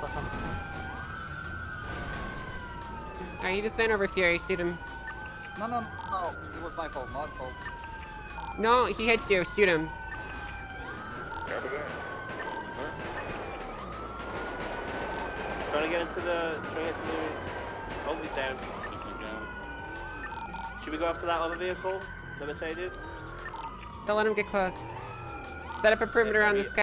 Alright, he just ran over Fury. Shoot him. No, it was my fault, my fault. No, he hits you. Shoot him. Trying to get into the. Oh, he's down. Should we go after that other vehicle? The Mercedes? Don't let him get close. Set up a perimeter on this guy.